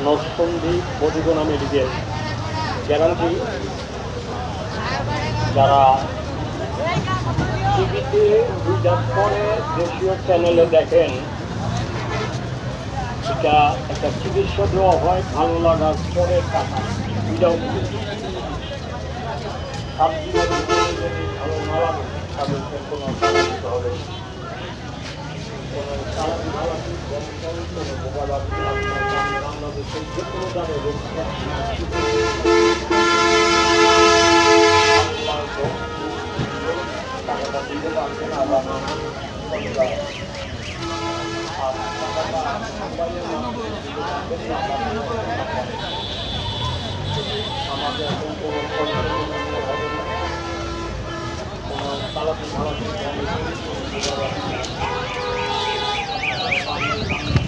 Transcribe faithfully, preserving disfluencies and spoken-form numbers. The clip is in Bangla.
নরসিংদী মধুবনা মেডিকেল গ্যারান্টি যারা টিভিতে দুইটার পরে দেশীয় চ্যানেলে দেখেন, এটা একটা চিকিৎসা দেওয়া হয় ভালো লাগার পরে টাকা দুইটাও সাত দিনের যদি ভালো না লাগে তাদেরকে কোনো টাকা দিতে হবে। চালাকি ভালাকি কোনো বোকা বাংলাদেশের যে কোনো দামে রোগ টাকাটা দিতে পারছে না আবার আমাকে এখন কোনো চালাকি ভালাকি